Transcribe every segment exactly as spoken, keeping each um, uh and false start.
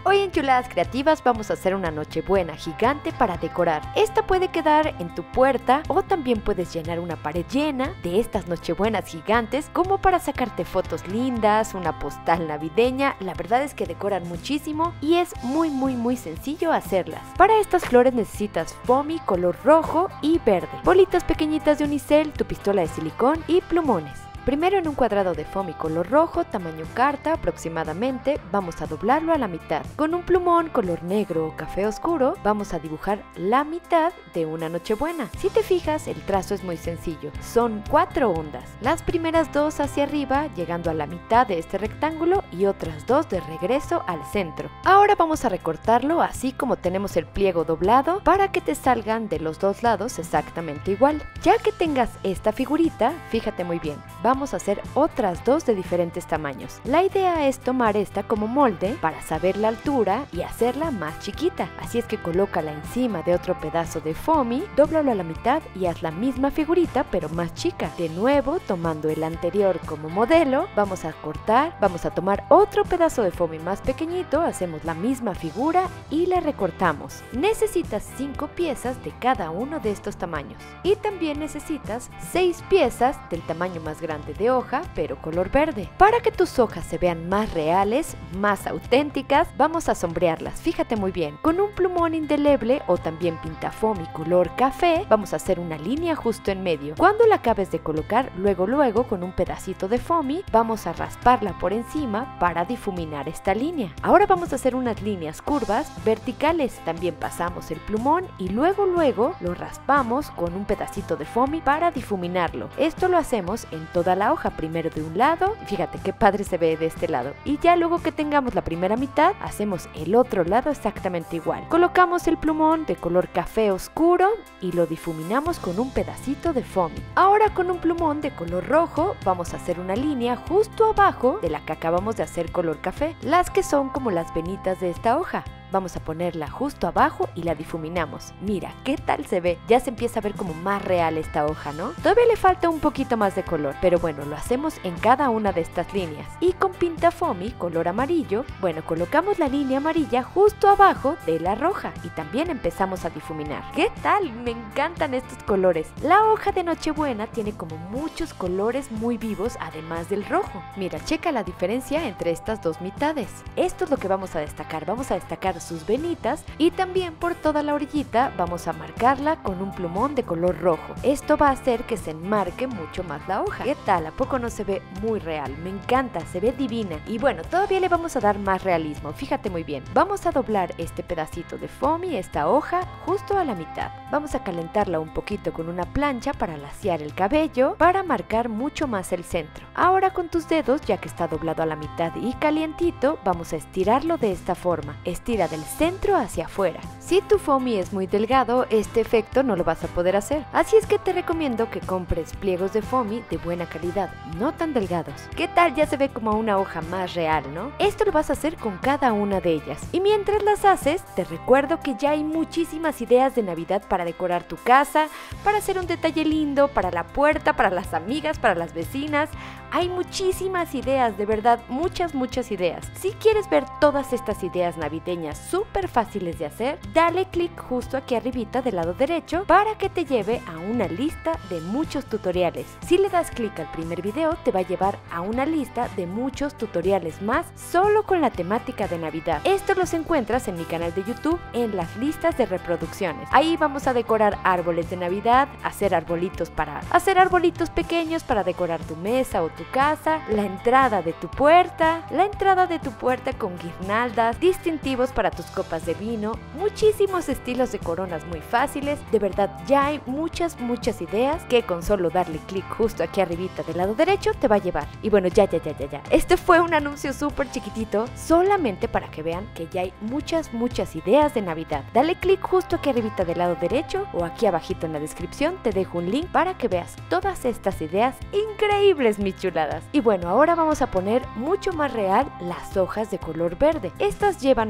Hoy en Chuladas Creativas vamos a hacer una nochebuena gigante para decorar. Esta puede quedar en tu puerta o también puedes llenar una pared llena de estas nochebuenas gigantes como para sacarte fotos lindas, una postal navideña. La verdad es que decoran muchísimo y es muy muy muy sencillo hacerlas. Para estas flores necesitas foamy color rojo y verde, bolitas pequeñitas de unicel, tu pistola de silicón y plumones. Primero en un cuadrado de foamy color rojo, tamaño carta aproximadamente, vamos a doblarlo a la mitad. Con un plumón color negro o café oscuro, vamos a dibujar la mitad de una nochebuena. Si te fijas, el trazo es muy sencillo. Son cuatro ondas. Las primeras dos hacia arriba, llegando a la mitad de este rectángulo y otras dos de regreso al centro. Ahora vamos a recortarlo así como tenemos el pliego doblado para que te salgan de los dos lados exactamente igual. Ya que tengas esta figurita, fíjate muy bien, vamos Vamos a hacer otras dos de diferentes tamaños. La idea es tomar esta como molde para saber la altura y hacerla más chiquita. Así es que colócala encima de otro pedazo de foamy, dóblalo a la mitad y haz la misma figurita pero más chica. De nuevo, tomando el anterior como modelo, vamos a cortar, vamos a tomar otro pedazo de foamy más pequeñito, hacemos la misma figura y la recortamos. Necesitas cinco piezas de cada uno de estos tamaños. Y también necesitas seis piezas del tamaño más grande de hoja, pero color verde. Para que tus hojas se vean más reales, más auténticas, vamos a sombrearlas. Fíjate muy bien, con un plumón indeleble o también pintafoamy color café, vamos a hacer una línea justo en medio. Cuando la acabes de colocar, luego luego con un pedacito de foamy, vamos a rasparla por encima para difuminar esta línea. Ahora vamos a hacer unas líneas curvas verticales. También pasamos el plumón y luego luego lo raspamos con un pedacito de foamy para difuminarlo. Esto lo hacemos en toda la hoja, primero de un lado, fíjate qué padre se ve de este lado, y ya luego que tengamos la primera mitad, hacemos el otro lado exactamente igual. Colocamos el plumón de color café oscuro y lo difuminamos con un pedacito de foamy. Ahora con un plumón de color rojo vamos a hacer una línea justo abajo de la que acabamos de hacer color café, las que son como las venitas de esta hoja. Vamos a ponerla justo abajo y la difuminamos. Mira, ¿qué tal se ve? Ya se empieza a ver como más real esta hoja, ¿no? Todavía le falta un poquito más de color, pero bueno, lo hacemos en cada una de estas líneas. Y con pinta foamy, color amarillo, bueno, colocamos la línea amarilla justo abajo de la roja y también empezamos a difuminar. ¿Qué tal? Me encantan estos colores. La hoja de Nochebuena tiene como muchos colores muy vivos, además del rojo. Mira, checa la diferencia entre estas dos mitades. Esto es lo que vamos a destacar. Vamos a destacar sus venitas y también por toda la orillita vamos a marcarla con un plumón de color rojo. Esto va a hacer que se enmarque mucho más la hoja. ¿Qué tal? ¿A poco no se ve muy real? Me encanta, se ve divina. Y bueno, todavía le vamos a dar más realismo. Fíjate muy bien. Vamos a doblar este pedacito de foamy, esta hoja, justo a la mitad. Vamos a calentarla un poquito con una plancha para laciar el cabello, para marcar mucho más el centro. Ahora con tus dedos, ya que está doblado a la mitad y calientito, vamos a estirarlo de esta forma. Estira del centro hacia afuera. Si tu foamy es muy delgado, este efecto no lo vas a poder hacer. Así es que te recomiendo que compres pliegos de foamy de buena calidad, no tan delgados. ¿Qué tal? Ya se ve como una hoja más real, ¿no? Esto lo vas a hacer con cada una de ellas. Y mientras las haces, te recuerdo que ya hay muchísimas ideas de Navidad para decorar tu casa, para hacer un detalle lindo, para la puerta, para las amigas, para las vecinas. Hay muchísimas ideas, de verdad, muchas, muchas ideas. Si quieres ver todas estas ideas navideñas súper fáciles de hacer, dale clic justo aquí arribita del lado derecho para que te lleve a una lista de muchos tutoriales. Si le das clic al primer video, te va a llevar a una lista de muchos tutoriales más solo con la temática de Navidad. Estos los encuentras en mi canal de YouTube en las listas de reproducciones. Ahí vamos a decorar árboles de Navidad, hacer arbolitos para hacer arbolitos pequeños para decorar tu mesa o tu casa, la entrada de tu puerta, la entrada de tu puerta con guirnaldas, distintivos para tus copas de vino, muchísimos estilos de coronas muy fáciles. De verdad, ya hay muchas, muchas ideas que con solo darle clic justo aquí arribita del lado derecho te va a llevar. Y bueno, ya, ya, ya, ya, ya. Este fue un anuncio súper chiquitito, solamente para que vean que ya hay muchas, muchas ideas de Navidad. Dale clic justo aquí arribita del lado derecho o aquí abajito en la descripción te dejo un link para que veas todas estas ideas increíbles, mis chuladas. Y bueno, ahora vamos a poner mucho más real las hojas de color verde. Estas llevan menos color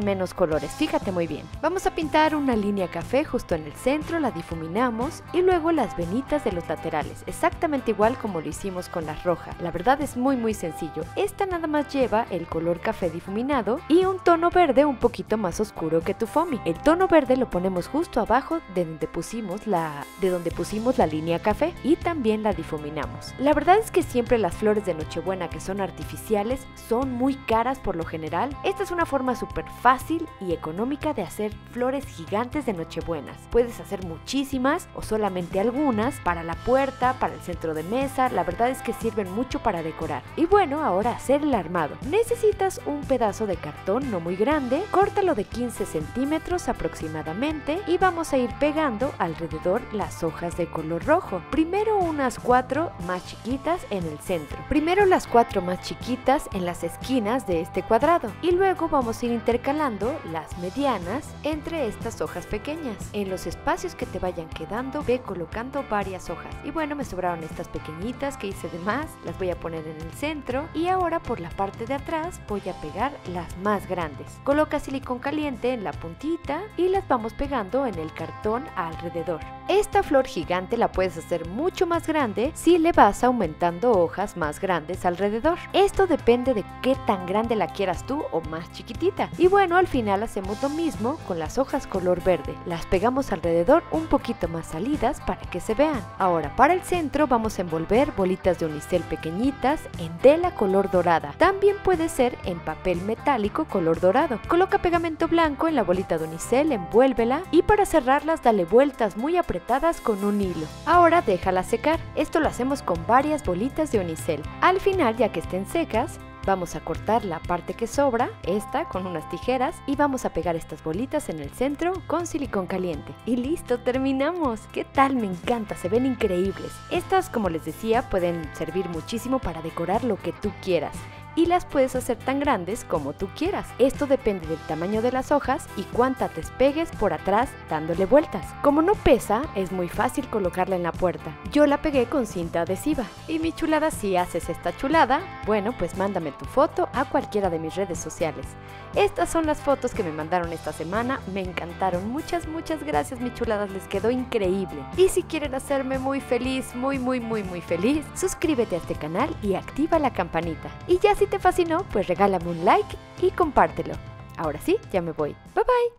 colores, fíjate muy bien. Vamos a pintar una línea café justo en el centro, la difuminamos y luego las venitas de los laterales, exactamente igual como lo hicimos con la roja. La verdad es muy muy sencillo. Esta nada más lleva el color café difuminado y un tono verde un poquito más oscuro que tu foamy. El tono verde lo ponemos justo abajo de donde pusimos la, de donde pusimos la línea café y también la difuminamos. La verdad es que siempre las flores de Nochebuena que son artificiales son muy caras por lo general. Esta es una forma súper fácil y económica de hacer flores gigantes de Nochebuenas. Puedes hacer muchísimas o solamente algunas para la puerta, para el centro de mesa. La verdad es que sirven mucho para decorar. Y bueno, ahora hacer el armado. Necesitas un pedazo de cartón no muy grande, córtalo de quince centímetros aproximadamente y vamos a ir pegando alrededor las hojas de color rojo. Primero unas cuatro más chiquitas en el centro. Primero las cuatro más chiquitas en las esquinas de este cuadrado y luego vamos a ir intercalando las medianas entre estas hojas pequeñas. En los espacios que te vayan quedando ve colocando varias hojas. Y bueno, me sobraron estas pequeñitas que hice de más, las voy a poner en el centro y ahora por la parte de atrás voy a pegar las más grandes. Coloca silicón caliente en la puntita y las vamos pegando en el cartón alrededor. Esta flor gigante la puedes hacer mucho más grande si le vas aumentando hojas más grandes alrededor. Esto depende de qué tan grande la quieras tú o más chiquitita. Y bueno, al final hacemos lo mismo con las hojas color verde. Las pegamos alrededor un poquito más salidas para que se vean. Ahora para el centro vamos a envolver bolitas de unicel pequeñitas en tela color dorada. También puede ser en papel metálico color dorado. Coloca pegamento blanco en la bolita de unicel, envuélvela y para cerrarlas dale vueltas muy apretadas con un hilo. Ahora déjala secar. Esto lo hacemos con varias bolitas de unicel. Al final, ya que estén secas, vamos a cortar la parte que sobra, esta con unas tijeras, y vamos a pegar estas bolitas en el centro con silicón caliente. Y listo, terminamos. ¿Qué tal? Me encanta, se ven increíbles. Estas, como les decía, pueden servir muchísimo para decorar lo que tú quieras. Y las puedes hacer tan grandes como tú quieras. Esto depende del tamaño de las hojas y cuántas despegues por atrás dándole vueltas. Como no pesa, es muy fácil colocarla en la puerta. Yo la pegué con cinta adhesiva. Y mi chulada, si haces esta chulada, bueno, pues mándame tu foto a cualquiera de mis redes sociales. Estas son las fotos que me mandaron esta semana, me encantaron. Muchas, muchas gracias, mi chuladas, les quedó increíble. Y si quieren hacerme muy feliz, muy, muy, muy, muy feliz, suscríbete a este canal y activa la campanita. Y ya si te fascinó, pues regálame un like y compártelo. Ahora sí, ya me voy. Bye bye.